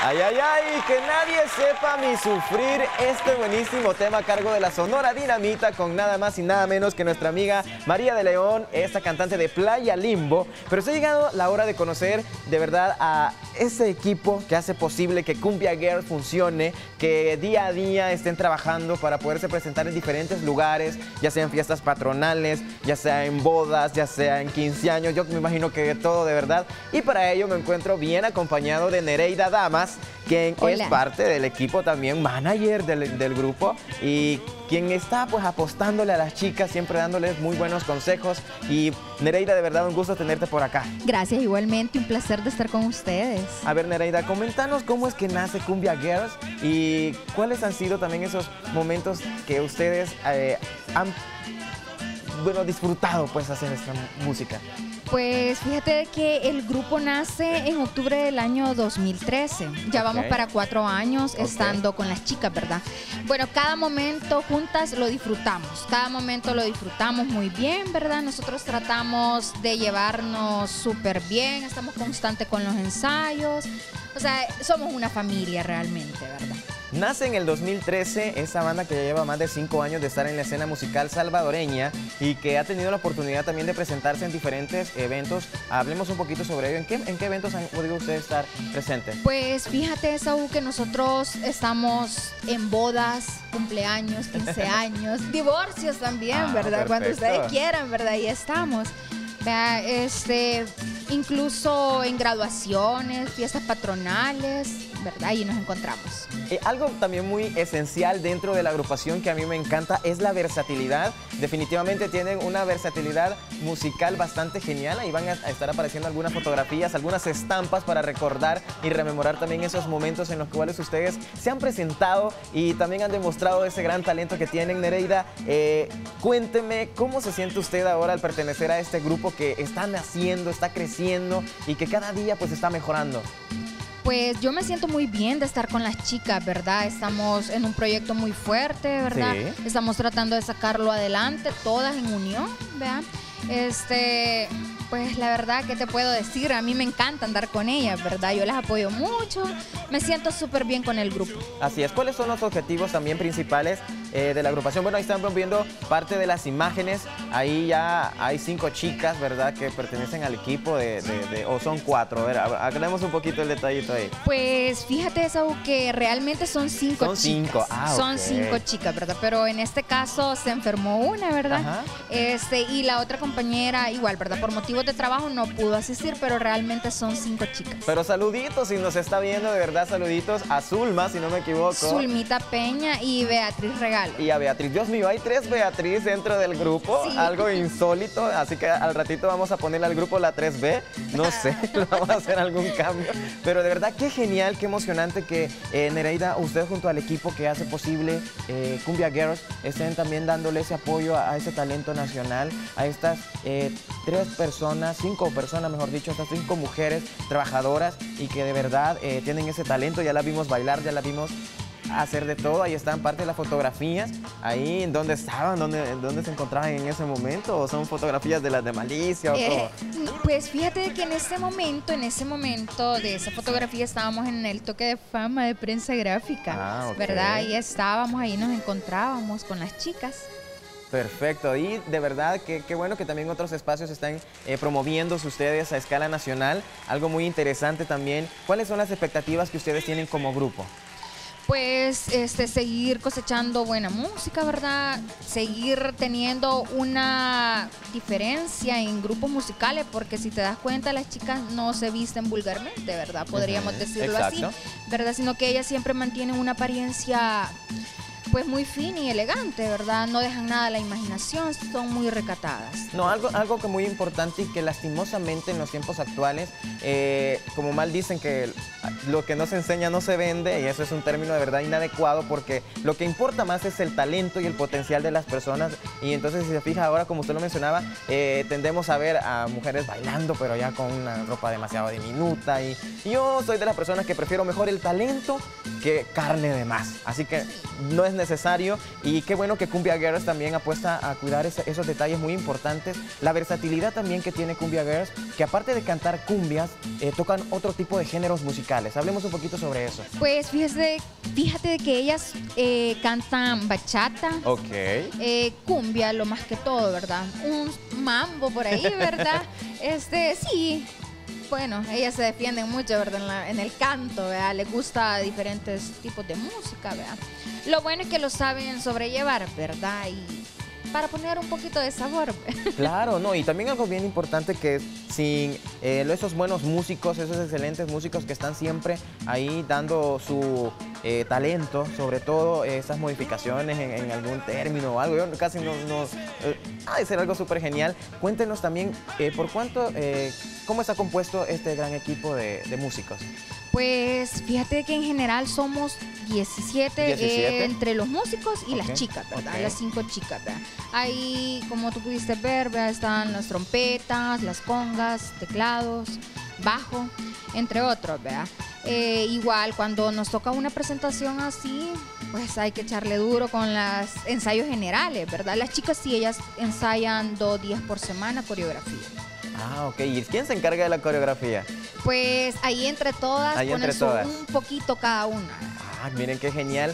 Ay, ay, ay, que nadie sepa mi sufrir, este buenísimo tema a cargo de la Sonora Dinamita con nada más y nada menos que nuestra amiga María de León, esta cantante de Playa Limbo. Pero se ha llegado la hora de conocer de verdad a ese equipo que hace posible que Cumbia Girls funcione, que día a día estén trabajando para poderse presentar en diferentes lugares, ya sea en fiestas patronales, ya sea en bodas, ya sea en 15 años, yo me imagino que todo de verdad. Y para ello me encuentro bien acompañado de Nereida Damas, quien es parte del equipo también, manager del grupo y quien está pues apostándole a las chicas, siempre dándoles muy buenos consejos. Y Nereida, de verdad un gusto tenerte por acá. Gracias, igualmente, un placer de estar con ustedes. A ver, Nereida, coméntanos cómo es que nace Cumbia Girls y cuáles han sido también esos momentos que ustedes han disfrutado pues hacer esta música. Pues fíjate que el grupo nace en octubre del año 2013. Ya vamos para 4 años estando con las chicas, ¿verdad? Bueno, cada momento juntas lo disfrutamos. Cada momento lo disfrutamos muy bien, ¿verdad? Nosotros tratamos de llevarnos súper bien. Estamos constantes con los ensayos. O sea, somos una familia realmente, ¿verdad? Nace en el 2013 esa banda que ya lleva más de 5 años de estar en la escena musical salvadoreña y que ha tenido la oportunidad también de presentarse en diferentes eventos. Hablemos un poquito sobre ello. ¿En qué eventos han podido ustedes estar presentes? Pues fíjate, Saúl, que nosotros estamos en bodas, cumpleaños, 15 años, divorcios también, ¿verdad? Perfecto. Cuando ustedes quieran, ¿verdad? Ahí estamos. Vea, incluso en graduaciones, fiestas patronales, ¿verdad? Ahí nos encontramos. Algo también muy esencial dentro de la agrupación que a mí me encanta es la versatilidad. Definitivamente tienen una versatilidad musical bastante genial. Ahí van a estar apareciendo algunas fotografías, algunas estampas para recordar y rememorar también esos momentos en los cuales ustedes se han presentado y también han demostrado ese gran talento que tienen. Nereida, cuénteme cómo se siente usted ahora al pertenecer a este grupo que está naciendo, está creciendo y que cada día pues está mejorando. Pues yo me siento muy bien de estar con las chicas, ¿verdad? Estamos en un proyecto muy fuerte, ¿verdad? Sí. Estamos tratando de sacarlo adelante, todas en unión, ¿verdad? Pues la verdad, ¿qué te puedo decir? A mí me encanta andar con ellas, ¿verdad? Yo las apoyo mucho, me siento súper bien con el grupo. Así es. ¿Cuáles son los objetivos también principales de la agrupación? Bueno, ahí estamos viendo parte de las imágenes. Ahí ya hay 5 chicas, ¿verdad? Que pertenecen al equipo o son 4. A ver, aclaremos un poquito el detallito ahí. Pues fíjate, Saúl, que realmente son 5 chicas. Son 5, Son 5 chicas, ¿verdad? Pero en este caso se enfermó una, ¿verdad? Ajá. Y la otra compañera igual, ¿verdad? Por motivos de trabajo no pudo asistir, pero realmente son 5 chicas. Pero saluditos, si nos está viendo, de verdad, saluditos a Zulma, si no me equivoco. Zulmita Peña y Beatriz Regalo. Y a Beatriz, Dios mío, hay 3 Beatriz dentro del grupo, sí. Algo insólito, así que al ratito vamos a ponerle al grupo la 3B, no sé, vamos a hacer algún cambio. Pero de verdad, qué genial, qué emocionante que Nereida, usted junto al equipo que hace posible Cumbia Girls, estén también dándole ese apoyo a ese talento nacional, a estas 5 personas, mejor dicho, estas 5 mujeres trabajadoras y que de verdad tienen ese talento. Ya las vimos bailar, ya las vimos hacer de todo. Ahí están parte de las fotografías. Ahí, ¿en dónde estaban? ¿Dónde se encontraban en ese momento? ¿O son fotografías de las de Malicia? Pues fíjate que en ese momento de esa fotografía estábamos en el toque de fama de prensa gráfica, ¿verdad? Ahí estábamos, ahí nos encontrábamos con las chicas. Perfecto, y de verdad qué bueno que también otros espacios están promoviéndose ustedes a escala nacional. Algo muy interesante también. ¿Cuáles son las expectativas que ustedes tienen como grupo? Pues seguir cosechando buena música, ¿verdad? Seguir teniendo una diferencia en grupos musicales, porque si te das cuenta, las chicas no se visten vulgarmente, ¿verdad? Podríamos decirlo así, ¿verdad? Sino que ellas siempre mantienen una apariencia pues muy fina y elegante, ¿verdad? No dejan nada a la imaginación, son muy recatadas. No, algo que muy importante y que lastimosamente en los tiempos actuales, como mal dicen que lo que no se enseña no se vende, y eso es un término de verdad inadecuado, porque lo que importa más es el talento y el potencial de las personas. Y entonces, si se fija ahora, como usted lo mencionaba, tendemos a ver a mujeres bailando, pero ya con una ropa demasiado diminuta. Y yo soy de las personas que prefiero mejor el talento que carne de más. Así que no es necesario necesario y qué bueno que Cumbia Girls también apuesta a cuidar esos detalles muy importantes. La versatilidad también que tiene Cumbia Girls, que aparte de cantar cumbias, tocan otro tipo de géneros musicales. Hablemos un poquito sobre eso. Pues fíjate de que ellas cantan bachata, cumbia, lo más que todo, ¿verdad? Un mambo por ahí, ¿verdad? Sí. Bueno, ellas se defienden mucho, ¿verdad? En el canto, ¿verdad? Les gusta diferentes tipos de música, ¿verdad? Lo bueno es que lo saben sobrellevar, ¿verdad? Y para poner un poquito de sabor. Claro, no, y también algo bien importante que sin esos buenos músicos, esos excelentes músicos que están siempre ahí dando su talento, sobre todo esas modificaciones en algún término o algo, yo casi no ha de ser algo súper genial. Cuéntenos también por cuánto, cómo está compuesto este gran equipo de músicos. Pues fíjate que en general somos 17 entre los músicos y las chicas, ¿verdad? Las 5 chicas, ¿verdad? Ahí, como tú pudiste ver, ¿verdad? Están las trompetas, las congas, teclados, bajo, entre otros, ¿verdad? Igual, cuando nos toca una presentación así, pues hay que echarle duro con los ensayos generales, ¿verdad? Las chicas sí, ellas ensayan 2 días por semana coreografía. Ah, ok. ¿Y quién se encarga de la coreografía? Pues ahí entre todas, un poquito cada una. Ah, miren qué genial.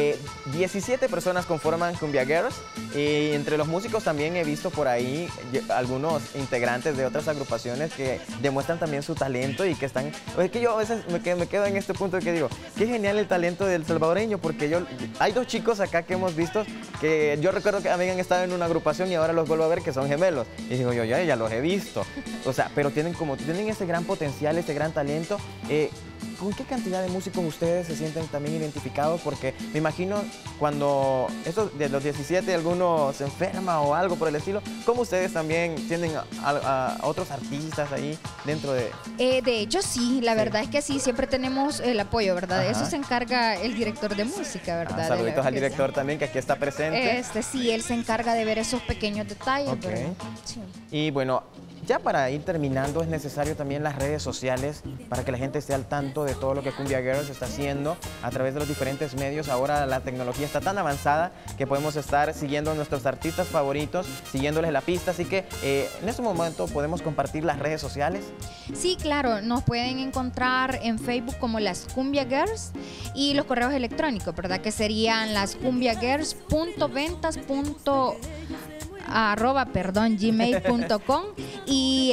17 personas conforman Cumbia Girls y entre los músicos también he visto por ahí algunos integrantes de otras agrupaciones que demuestran también su talento y que están... Es que yo a veces me quedo en este punto de que digo, qué genial el talento del salvadoreño, porque hay 2 chicos acá que hemos visto que yo recuerdo que habían estado en una agrupación y ahora los vuelvo a ver que son gemelos. Y digo yo, ya los he visto. O sea, pero tienen ese gran potencial, ese gran talento. ¿Con qué cantidad de músicos ustedes se sienten también identificados? Porque me imagino cuando de los 17 alguno se enferma o algo por el estilo, ¿cómo ustedes también tienen a otros artistas ahí dentro de...? De hecho sí, la verdad es que sí, siempre tenemos el apoyo, ¿verdad? De eso se encarga el director de música, ¿verdad? Saluditos al director también que aquí está presente. Sí, él se encarga de ver esos pequeños detalles. Sí. Y bueno, ya para ir terminando, es necesario también las redes sociales para que la gente esté al tanto de todo lo que Cumbia Girls está haciendo a través de los diferentes medios. Ahora la tecnología está tan avanzada que podemos estar siguiendo a nuestros artistas favoritos, siguiéndoles la pista. Así que en este momento podemos compartir las redes sociales. Sí, claro, nos pueden encontrar en Facebook como las Cumbia Girls y los correos electrónicos, ¿verdad? Que serían las cumbiagirls.ventas@gmail.com y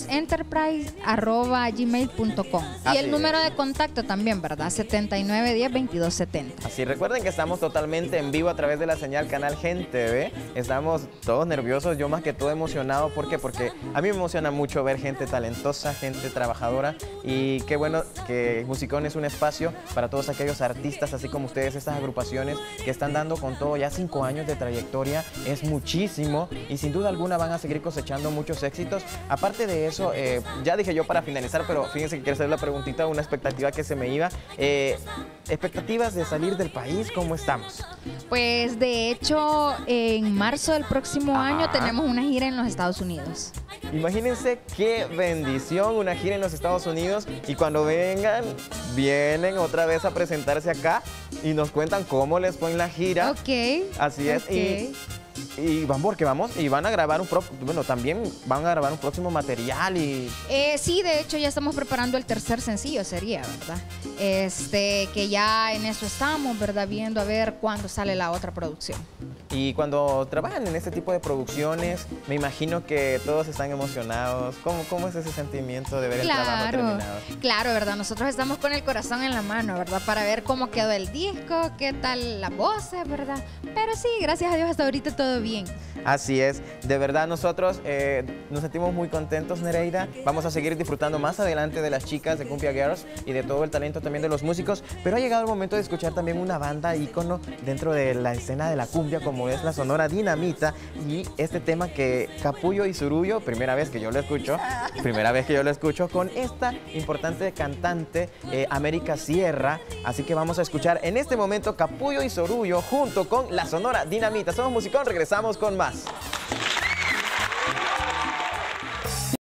eventosenterprise@gmail.com. Y el número de contacto también, ¿verdad? 7910-2270. Así, recuerden que estamos totalmente en vivo a través de la señal Canal Gen TV. Estamos todos nerviosos, yo más que todo emocionado. ¿Por qué? Porque a mí me emociona mucho ver gente talentosa, gente trabajadora, y qué bueno que Musicón es un espacio para todos aquellos artistas, así como ustedes, estas agrupaciones que están dando con todo. Ya 5 años de trayectoria es muchísimo y sin duda alguna van a seguir cosechando muchos éxitos. Aparte de eso, ya dije yo para finalizar, pero fíjense que quiero hacer la preguntita, una expectativa que se me iba. ¿Expectativas de salir del país? ¿Cómo estamos? Pues de hecho, en marzo del próximo año tenemos una gira en los Estados Unidos. Imagínense qué bendición, una gira en los Estados Unidos, y cuando vienen otra vez a presentarse acá y nos cuentan cómo les fue en la gira. Ok. Así es. Y vamos, y van a grabar también van a grabar un próximo material y... Sí, de hecho ya estamos preparando el tercer sencillo, sería, ¿verdad? Que ya en eso estamos, ¿verdad? Viendo a ver cuándo sale la otra producción. Y cuando trabajan en este tipo de producciones, me imagino que todos están emocionados. ¿Cómo es ese sentimiento de ver el trabajo terminado? Claro, ¿verdad? Nosotros estamos con el corazón en la mano, ¿verdad? Para ver cómo quedó el disco, qué tal las voces, ¿verdad? Pero sí, gracias a Dios hasta ahorita todo bien. Así es, de verdad nosotros nos sentimos muy contentos, Nereida. Vamos a seguir disfrutando más adelante de las chicas de Cumbia Girls y de todo el talento también de los músicos, pero ha llegado el momento de escuchar también una banda ícono dentro de la escena de la cumbia, como es la Sonora Dinamita, y este tema que Capullo y Surullo, primera vez que yo lo escucho con esta importante cantante América Sierra. Así que vamos a escuchar en este momento Capullo y Surullo junto con la Sonora Dinamita. Somos Musicón, regresamos con más.